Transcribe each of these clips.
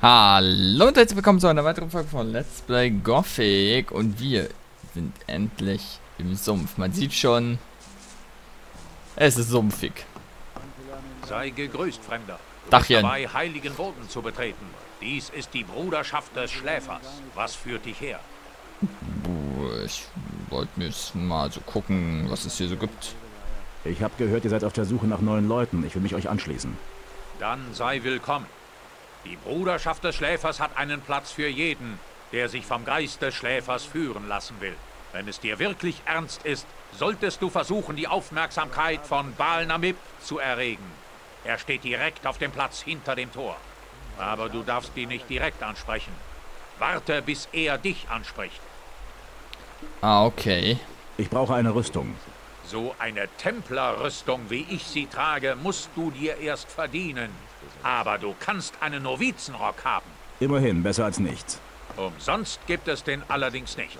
Hallo und herzlich willkommen zu einer weiteren Folge von Let's Play Gothic und wir sind endlich im Sumpf. Man sieht schon, es ist sumpfig. Sei gegrüßt, Fremder. Du bist Dachchen. dabei, heiligen Boden zu betreten. Dies ist die Bruderschaft des Schläfers. Was führt dich her? Ich wollte mir jetzt mal so gucken, was es hier so gibt. Ich habe gehört, ihr seid auf der Suche nach neuen Leuten. Ich will mich euch anschließen. Dann sei willkommen. Die Bruderschaft des Schläfers hat einen Platz für jeden, der sich vom Geist des Schläfers führen lassen will. Wenn es dir wirklich ernst ist, solltest du versuchen, die Aufmerksamkeit von Baal Namib zu erregen. Er steht direkt auf dem Platz hinter dem Tor. Aber du darfst ihn nicht direkt ansprechen. Warte, bis er dich anspricht. Ah, okay. Ich brauche eine Rüstung. So eine Templerrüstung, wie ich sie trage, musst du dir erst verdienen. Aber du kannst einen Novizenrock haben. Immerhin, besser als nichts. Umsonst gibt es den allerdings nicht.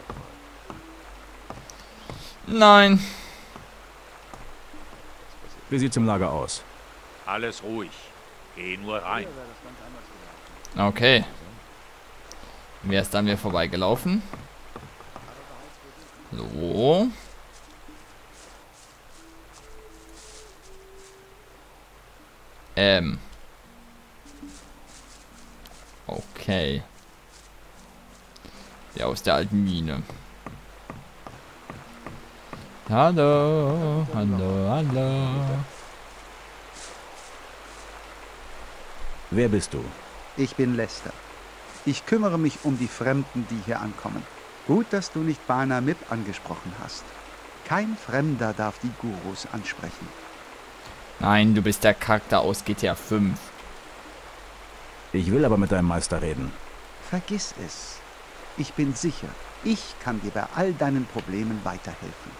Nein. Wie sieht's im Lager aus? Alles ruhig. Geh nur rein. Okay. Wer ist an mir vorbeigelaufen? So. Okay. Der aus der alten Mine. Hallo, hallo, hallo. Wer bist du? Ich bin Lester. Ich kümmere mich um die Fremden, die hier ankommen. Gut, dass du nicht Baal Namib angesprochen hast. Kein Fremder darf die Gurus ansprechen. Nein, du bist der Charakter aus GTA 5. Ich will aber mit deinem Meister reden. Vergiss es. Ich bin sicher, ich kann dir bei all deinen Problemen weiterhelfen.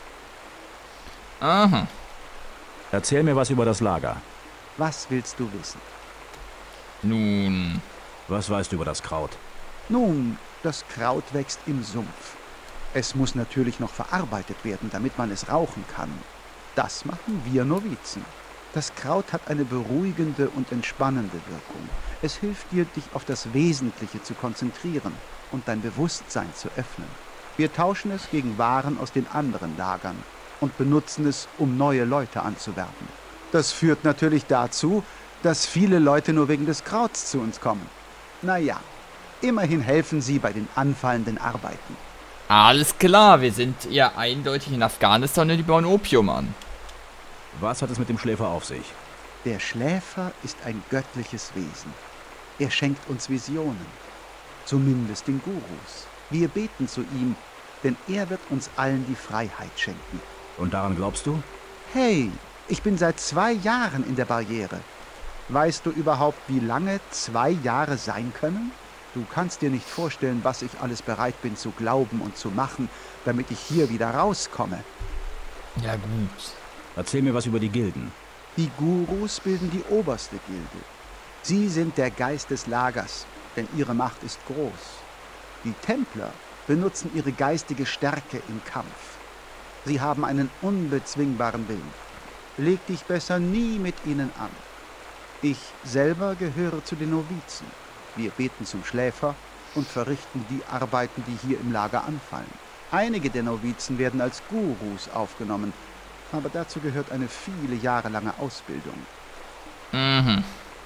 Aha. Erzähl mir was über das Lager. Was willst du wissen? Nun. Was weißt du über das Kraut? Nun, das Kraut wächst im Sumpf. Es muss natürlich noch verarbeitet werden, damit man es rauchen kann. Das machen wir Novizen. Das Kraut hat eine beruhigende und entspannende Wirkung. Es hilft dir, dich auf das Wesentliche zu konzentrieren und dein Bewusstsein zu öffnen. Wir tauschen es gegen Waren aus den anderen Lagern und benutzen es, um neue Leute anzuwerben. Das führt natürlich dazu, dass viele Leute nur wegen des Krauts zu uns kommen. Naja, immerhin helfen sie bei den anfallenden Arbeiten. Alles klar, wir sind ja eindeutig in Afghanistan und die bauen Opium an. Was hat es mit dem Schläfer auf sich? Der Schläfer ist ein göttliches Wesen. Er schenkt uns Visionen. Zumindest den Gurus. Wir beten zu ihm, denn er wird uns allen die Freiheit schenken. Und daran glaubst du? Hey, ich bin seit 2 Jahren in der Barriere. Weißt du überhaupt, wie lange 2 Jahre sein können? Du kannst dir nicht vorstellen, was ich alles bereit bin zu glauben und zu machen, damit ich hier wieder rauskomme. Ja gut. Erzähl mir was über die Gilden. Die Gurus bilden die oberste Gilde. Sie sind der Geist des Lagers, denn ihre Macht ist groß. Die Templer benutzen ihre geistige Stärke im Kampf. Sie haben einen unbezwingbaren Willen. Leg dich besser nie mit ihnen an. Ich selber gehöre zu den Novizen. Wir beten zum Schläfer und verrichten die Arbeiten, die hier im Lager anfallen. Einige der Novizen werden als Gurus aufgenommen, aber dazu gehört eine viele Jahre lange Ausbildung. Mhm.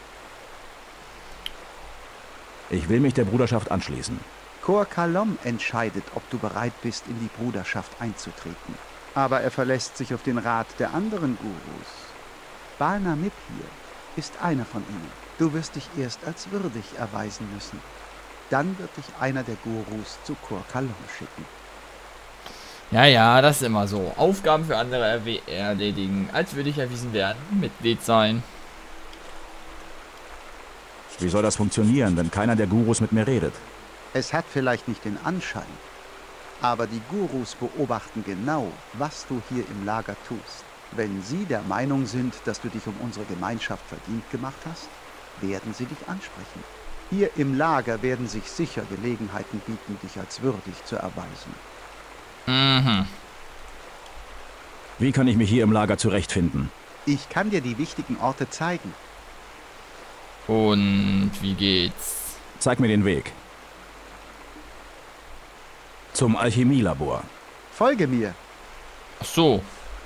Ich will mich der Bruderschaft anschließen. Kor Kalom entscheidet, ob du bereit bist, in die Bruderschaft einzutreten. Aber er verlässt sich auf den Rat der anderen Gurus. Baal Namib hier ist einer von ihnen. Du wirst dich erst als würdig erweisen müssen. Dann wird dich einer der Gurus zu Kor Kalom schicken. Ja, ja, das ist immer so. Aufgaben für andere erledigen, als würde ich erwiesen werden. Mitglied sein. Wie soll das funktionieren, wenn keiner der Gurus mit mir redet? Es hat vielleicht nicht den Anschein, aber die Gurus beobachten genau, was du hier im Lager tust. Wenn sie der Meinung sind, dass du dich um unsere Gemeinschaft verdient gemacht hast, werden sie dich ansprechen. Hier im Lager werden sich sicher Gelegenheiten bieten, dich als würdig zu erweisen. Mhm. Wie kann ich mich hier im Lager zurechtfinden? Ich kann dir die wichtigen Orte zeigen. Und wie geht's? Zeig mir den Weg. Zum Alchemielabor. Folge mir. Ach so.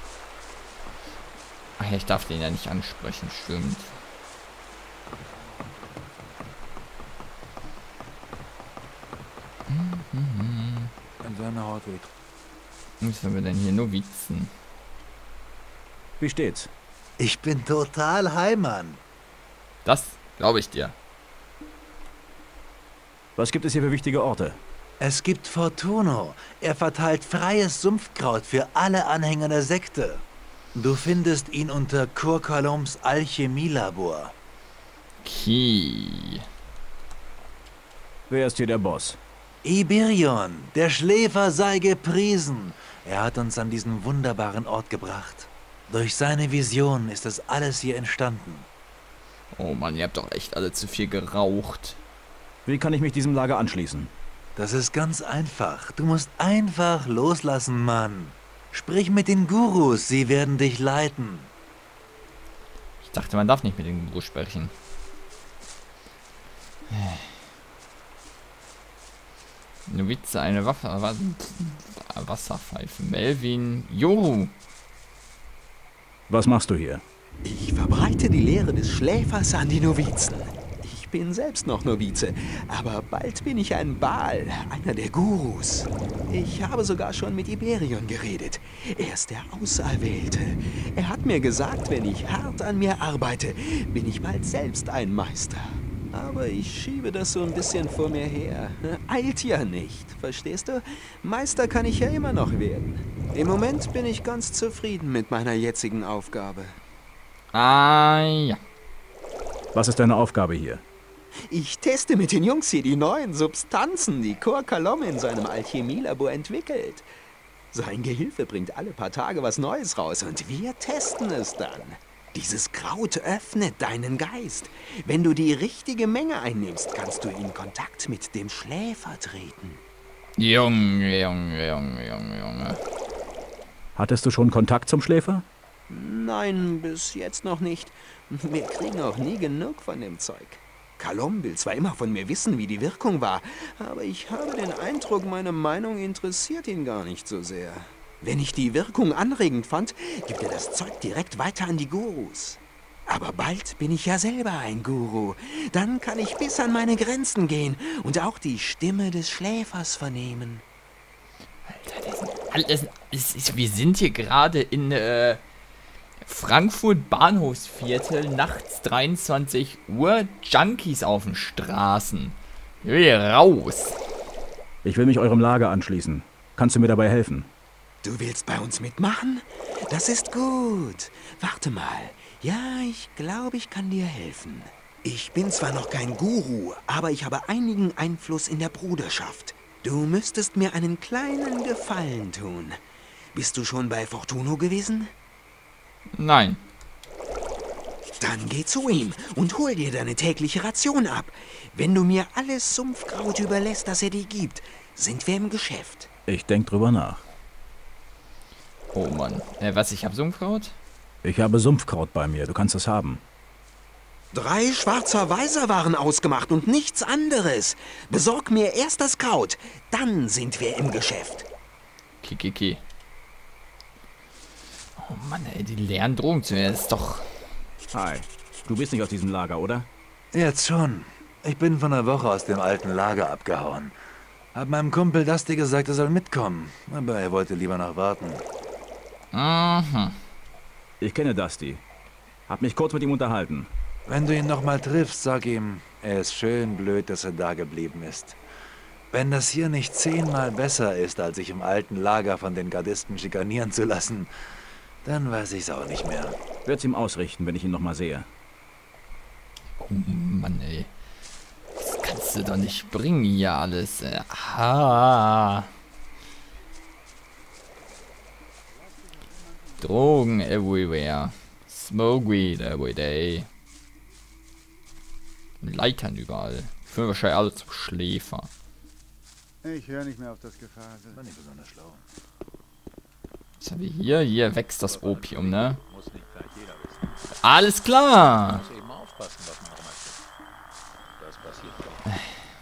Ach ja, ich darf den ja nicht ansprechen, stimmt. In seiner Haut weht. Was haben wir denn hier? Novizen. Wie steht's? Ich bin total Heimann. Das glaube ich dir. Was gibt es hier für wichtige Orte? Es gibt Fortuno. Er verteilt freies Sumpfkraut für alle Anhänger der Sekte. Du findest ihn unter Kurkaloms Alchemielabor. Okay. Wer ist hier der Boss? Iberion, der Schläfer sei gepriesen. Er hat uns an diesen wunderbaren Ort gebracht. Durch seine Vision ist das alles hier entstanden. Oh Mann, ihr habt doch echt alle zu viel geraucht. Wie kann ich mich diesem Lager anschließen? Das ist ganz einfach. Du musst einfach loslassen, Mann. Sprich mit den Gurus, sie werden dich leiten. Ich dachte, man darf nicht mit dem Guru sprechen. Novize, eine Waffe, Wasserpfeife. Melvin, Joru. Was machst du hier? Ich verbreite die Lehre des Schläfers an die Novizen. Ich bin selbst noch Novize, aber bald bin ich ein Baal, einer der Gurus. Ich habe sogar schon mit Iberion geredet. Er ist der Auserwählte. Er hat mir gesagt, wenn ich hart an mir arbeite, bin ich bald selbst ein Meister. Aber ich schiebe das so ein bisschen vor mir her. Eilt ja nicht, verstehst du? Meister kann ich ja immer noch werden. Im Moment bin ich ganz zufrieden mit meiner jetzigen Aufgabe. Ah, ja. Was ist deine Aufgabe hier? Ich teste mit den Jungs hier die neuen Substanzen, die Kurkalom in seinem Alchemielabor entwickelt. Sein Gehilfe bringt alle paar Tage was Neues raus und wir testen es dann. Dieses Kraut öffnet deinen Geist. Wenn du die richtige Menge einnimmst, kannst du in Kontakt mit dem Schläfer treten. Junge. Hattest du schon Kontakt zum Schläfer? Nein, bis jetzt noch nicht. Wir kriegen auch nie genug von dem Zeug. Kalom will zwar immer von mir wissen, wie die Wirkung war, aber ich habe den Eindruck, meine Meinung interessiert ihn gar nicht so sehr. Wenn ich die Wirkung anregend fand, gibt er das Zeug direkt weiter an die Gurus. Aber bald bin ich ja selber ein Guru. Dann kann ich bis an meine Grenzen gehen und auch die Stimme des Schläfers vernehmen. Alter, wir sind hier gerade in Frankfurt Bahnhofsviertel, nachts 23 Uhr, Junkies auf den Straßen. Ich will hier raus. Ich will mich eurem Lager anschließen. Kannst du mir dabei helfen? Du willst bei uns mitmachen? Das ist gut. Warte mal. Ja, ich glaube, ich kann dir helfen. Ich bin zwar noch kein Guru, aber ich habe einigen Einfluss in der Bruderschaft. Du müsstest mir einen kleinen Gefallen tun. Bist du schon bei Fortuno gewesen? Nein. Dann geh zu ihm und hol dir deine tägliche Ration ab. Wenn du mir alles Sumpfkraut überlässt, das er dir gibt, sind wir im Geschäft. Ich denk drüber nach. Oh Mann. Was, ich habe Sumpfkraut? Ich habe Sumpfkraut bei mir, du kannst es haben. 3 schwarzer Weiser waren ausgemacht und nichts anderes. Besorg mir erst das Kraut, dann sind wir im Geschäft. Kiki. Oh Mann, ey, die leeren Drogen zu mir, das ist doch... Hi, du bist nicht aus diesem Lager, oder? Jetzt schon. Ich bin von einer Woche aus dem alten Lager abgehauen. Hab meinem Kumpel Dusty gesagt, er soll mitkommen. Aber er wollte lieber noch warten. Mhm. Ich kenne Dusty. Hab mich kurz mit ihm unterhalten. Wenn du ihn noch mal triffst, sag ihm, er ist schön blöd, dass er da geblieben ist. Wenn das hier nicht 10-mal besser ist, als sich im alten Lager von den Gardisten schikanieren zu lassen, dann weiß ich's auch nicht mehr. Werd's ihm ausrichten, wenn ich ihn noch mal sehe. Oh Mann, ey. Das kannst du doch nicht bringen hier alles. Aha. Drogen everywhere. Smoke weed every day. Leitern überall. Ich will wahrscheinlich alle zum Schläfer. Ich höre nicht mehr auf das Gefasel. War nicht besonders schlau. Was haben wir hier? Hier wächst das Opium, ne? Alles klar! Muss eben aufpassen, was man macht. Das passiert doch.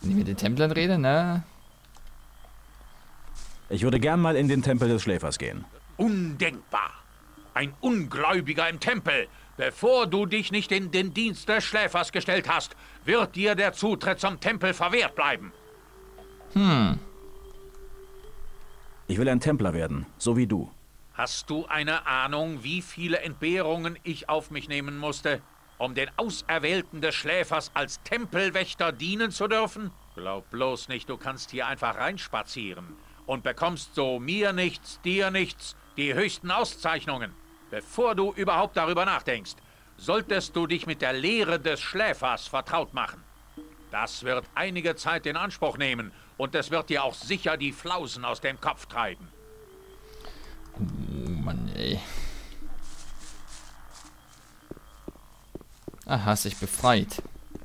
Wenn ich mit den Templern rede, ne? Ich würde gern mal in den Tempel des Schläfers gehen. Undenkbar! Ein Ungläubiger im Tempel! Bevor du dich nicht in den Dienst des Schläfers gestellt hast, wird dir der Zutritt zum Tempel verwehrt bleiben. Ich will ein Templer werden, so wie du. Hast du eine Ahnung, wie viele Entbehrungen ich auf mich nehmen musste, um den Auserwählten des Schläfers als Tempelwächter dienen zu dürfen? Glaub bloß nicht, du kannst hier einfach reinspazieren und bekommst so mir nichts, dir nichts, die höchsten Auszeichnungen. Bevor du überhaupt darüber nachdenkst, solltest du dich mit der Lehre des Schläfers vertraut machen. Das wird einige Zeit in Anspruch nehmen und es wird dir auch sicher die Flausen aus dem Kopf treiben. Oh Mann, ey. Ah, hast dich befreit.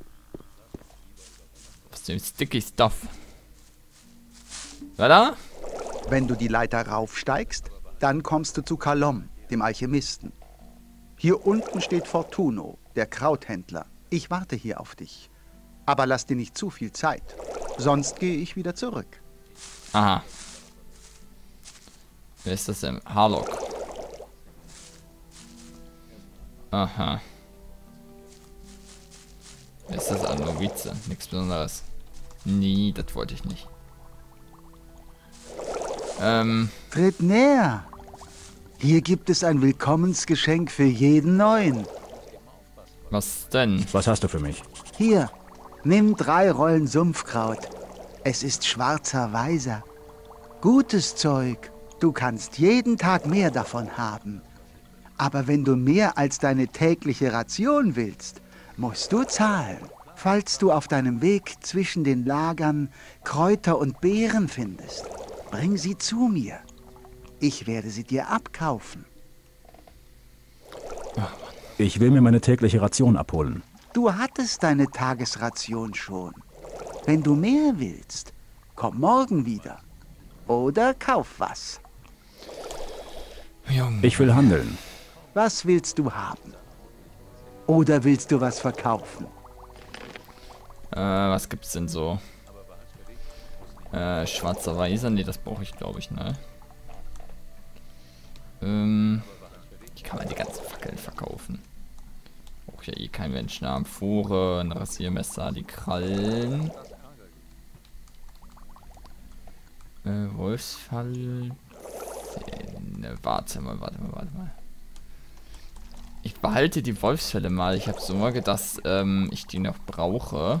Was ist denn sticky stuff? Weiter? Wenn du die Leiter raufsteigst, dann kommst du zu Kalom, dem Alchemisten. Hier unten steht Fortuno, der Krauthändler. Ich warte hier auf dich. Aber lass dir nicht zu viel Zeit, sonst gehe ich wieder zurück. Aha. Wer ist das denn? Harlock. Aha. Wer ist das? Ein Novize. Nichts Besonderes. Nee, das wollte ich nicht. Tritt näher. Hier gibt es ein Willkommensgeschenk für jeden Neuen. Was denn? Was hast du für mich? Hier, nimm 3 Rollen Sumpfkraut. Es ist schwarzer Weiser. Gutes Zeug. Du kannst jeden Tag mehr davon haben. Aber wenn du mehr als deine tägliche Ration willst, musst du zahlen. Falls du auf deinem Weg zwischen den Lagern Kräuter und Beeren findest, bring sie zu mir. Ich werde sie dir abkaufen. Ich will mir meine tägliche Ration abholen. Du hattest deine Tagesration schon. Wenn du mehr willst, komm morgen wieder. Oder kauf was. Junge. Ich will handeln. Was willst du haben? Oder willst du was verkaufen? Was gibt's denn so? Schwarzer Weiser? Ne, das brauche ich, glaube ich, ne? Die kann man die ganzen Fackeln verkaufen. Braucht ja eh kein Mensch. Eine Amphore, ein Rasiermesser, die Krallen. Wolfsfall. Warte mal. Ich behalte die Wolfsfälle mal. Ich habe Sorge, dass ich die noch brauche.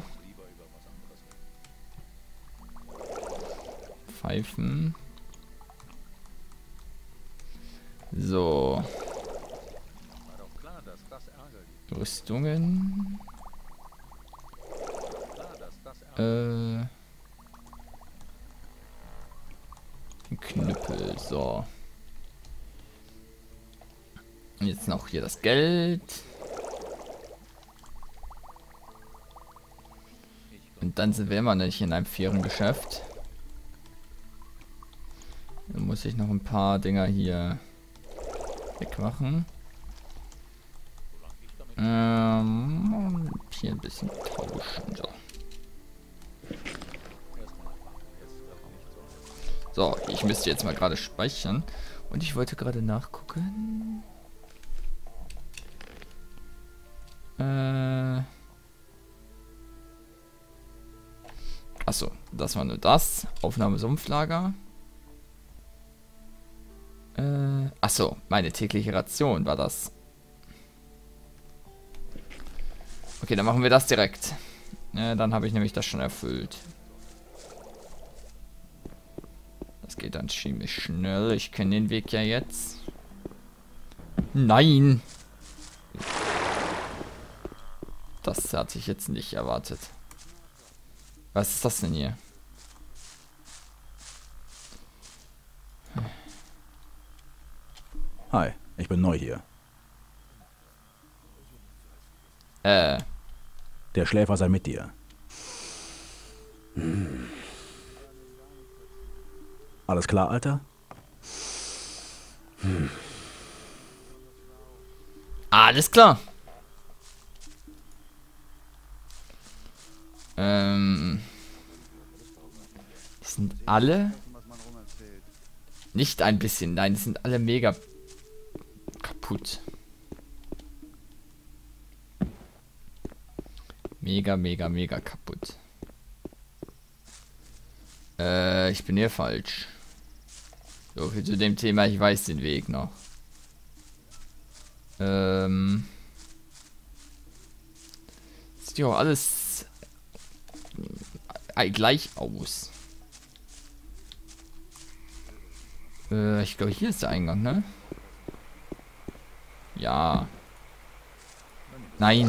Pfeifen. So. Rüstungen. Knüppel, so. Und jetzt noch hier das Geld. Und dann sind wir immer nicht in einem fairen Geschäft. Dann muss ich noch ein paar Dinger hier wegmachen. Hier ein bisschen tauschen. So, ich müsste jetzt mal gerade speichern. Und ich wollte gerade nachgucken. Achso, das war nur das. Aufnahme Sumpflager. Achso, meine tägliche Ration war das. Okay, dann machen wir das direkt. Dann habe ich nämlich das schon erfüllt. Das geht dann ziemlich schnell. Ich kenne den Weg ja jetzt. Nein! Das hatte ich jetzt nicht erwartet. Was ist das denn hier? Hi, ich bin neu hier. Der Schläfer sei mit dir. Alles klar, Alter? Alles klar. Sind alle... Nicht ein bisschen, nein, die sind alle mega kaputt. Mega, mega, mega kaputt. Ich bin hier falsch. So viel zu dem Thema, ich weiß den Weg noch. Sieht ja auch alles gleich aus. Ich glaube, hier ist der Eingang, ne? Ja. Nein.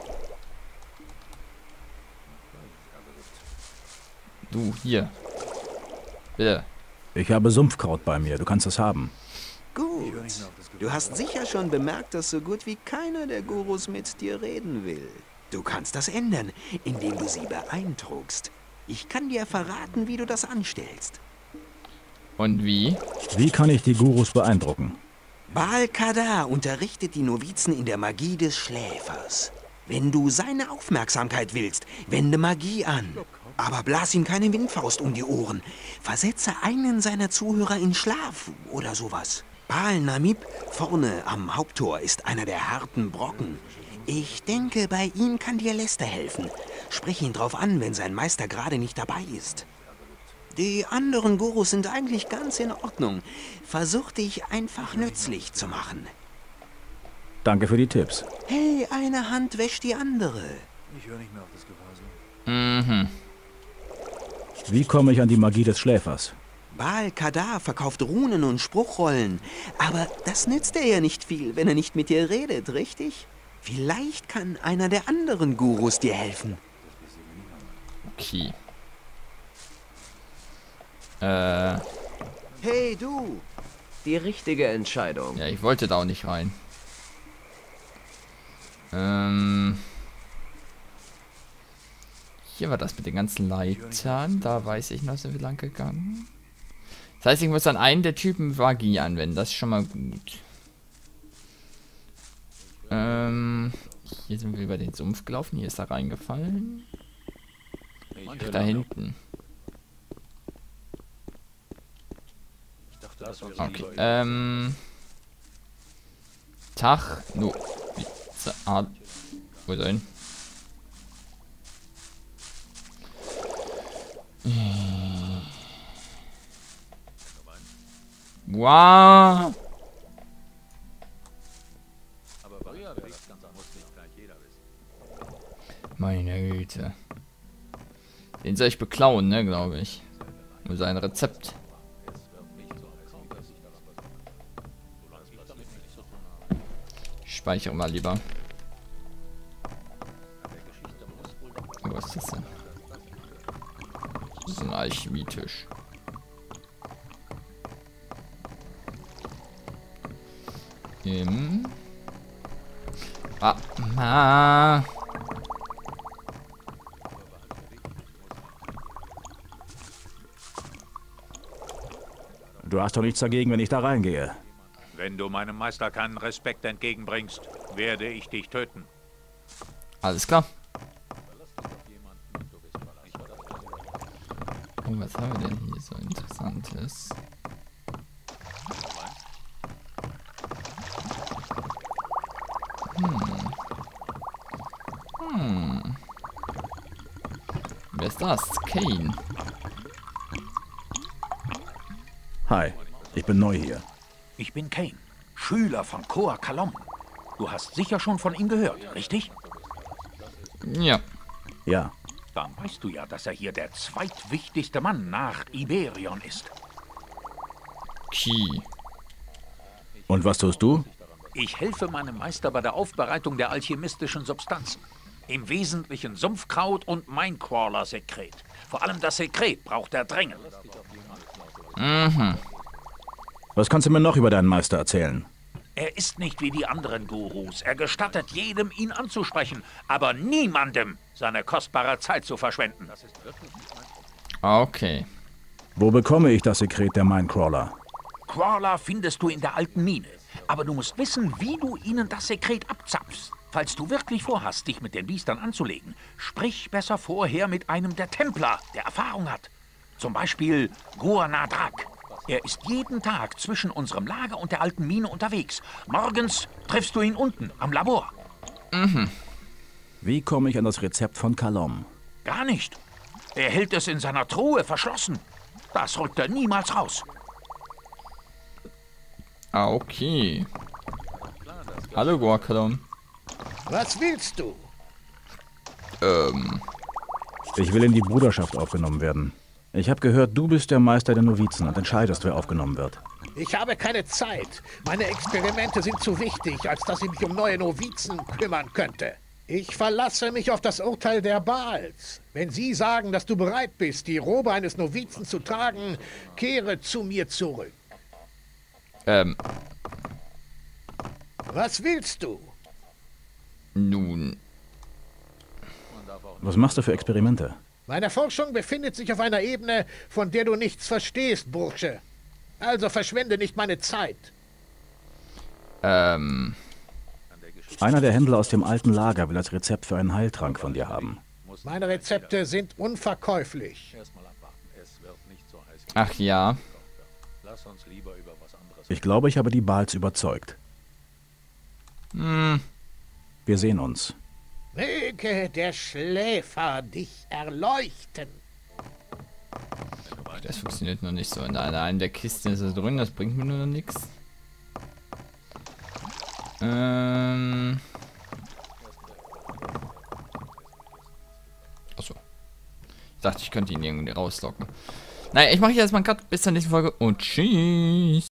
Du, hier. Bitte. Ich habe Sumpfkraut bei mir, du kannst es haben. Gut. Du hast sicher schon bemerkt, dass so gut wie keiner der Gurus mit dir reden will. Du kannst das ändern, indem du sie beeindruckst. Ich kann dir verraten, wie du das anstellst. Und wie? Wie kann ich die Gurus beeindrucken? Baal Kadar unterrichtet die Novizen in der Magie des Schläfers. Wenn du seine Aufmerksamkeit willst, wende Magie an. Aber blas ihm keine Windfaust um die Ohren. Versetze einen seiner Zuhörer in Schlaf oder sowas. Baal Namib vorne am Haupttor ist einer der harten Brocken. Ich denke, bei ihm kann dir Lester helfen. Sprich ihn drauf an, wenn sein Meister gerade nicht dabei ist. Die anderen Gurus sind eigentlich ganz in Ordnung. Versuch dich einfach nützlich zu machen. Danke für die Tipps. Hey, eine Hand wäscht die andere. Ich höre nicht mehr auf das Gewasel. Mhm. Wie komme ich an die Magie des Schläfers? Baal Kadar verkauft Runen und Spruchrollen. Aber das nützt dir ja nicht viel, wenn er nicht mit dir redet, richtig? Vielleicht kann einer der anderen Gurus dir helfen. Okay. Hey, du! Die richtige Entscheidung. Ja, ich wollte da auch nicht rein. Hier war das mit den ganzen Leitern. Da weiß ich noch, sind wir lang gegangen. Das heißt, ich muss an einen der Typen Magie anwenden. Das ist schon mal gut. Hier sind wir über den Sumpf gelaufen. Hier ist er reingefallen. Da hinten. Okay, Tag, no. Wo ist er hin? Wow. Meine Güte. Den soll ich beklauen, ne, glaube ich. Nur sein Rezept. Ich speichere mal lieber. Oh, was ist das denn? Das ist ein Alchemietisch. Du hast doch nichts dagegen, wenn ich da reingehe. Wenn du meinem Meister keinen Respekt entgegenbringst, werde ich dich töten. Alles klar. Oh, was haben wir denn hier so Interessantes? Wer ist das? Kane. Hi, ich bin neu hier. Ich bin Kane, Schüler von Koa Kalom. Du hast sicher schon von ihm gehört, richtig? Ja. Ja. Dann weißt du ja, dass er hier der zweitwichtigste Mann nach Iberion ist. Key. Und was tust du? Ich helfe meinem Meister bei der Aufbereitung der alchemistischen Substanzen. Im Wesentlichen Sumpfkraut und Minecrawler-Sekret. Vor allem das Sekret braucht er dringend. Mhm. Was kannst du mir noch über deinen Meister erzählen? Er ist nicht wie die anderen Gurus. Er gestattet jedem, ihn anzusprechen, aber niemandem seine kostbare Zeit zu verschwenden. Okay. Wo bekomme ich das Sekret der Minecrawler? Crawler findest du in der alten Mine. Aber du musst wissen, wie du ihnen das Sekret abzapfst. Falls du wirklich vorhast, dich mit den Biestern anzulegen, sprich besser vorher mit einem der Templer, der Erfahrung hat. Zum Beispiel Guanadrak. Er ist jeden Tag zwischen unserem Lager und der alten Mine unterwegs. Morgens triffst du ihn unten am Labor. Wie komme ich an das Rezept von Kalom? Gar nicht. Er hält es in seiner Truhe verschlossen. Das rückt er niemals raus. Ah, okay. Hallo, Guacalon. Was willst du? Ich will in die Bruderschaft aufgenommen werden. Ich habe gehört, du bist der Meister der Novizen und entscheidest, wer aufgenommen wird. Ich habe keine Zeit. Meine Experimente sind zu wichtig, als dass ich mich um neue Novizen kümmern könnte. Ich verlasse mich auf das Urteil der Baals. Wenn sie sagen, dass du bereit bist, die Robe eines Novizen zu tragen, kehre zu mir zurück. Was willst du? Nun. Was machst du für Experimente? Meine Forschung befindet sich auf einer Ebene, von der du nichts verstehst, Bursche. Also verschwende nicht meine Zeit. Einer der Händler aus dem alten Lager will das Rezept für einen Heiltrank von dir haben. Meine Rezepte sind unverkäuflich. Ach ja. Ich glaube, ich habe die Baals überzeugt. Wir sehen uns. Möge der Schläfer dich erleuchten. Das funktioniert noch nicht so. In einer der Kisten ist es drin, das bringt mir nur noch nichts. Achso. Ich dachte, ich könnte ihn irgendwie rauslocken. Naja, ich mache jetzt mal einen Cut. Bis zur nächsten Folge und tschüss.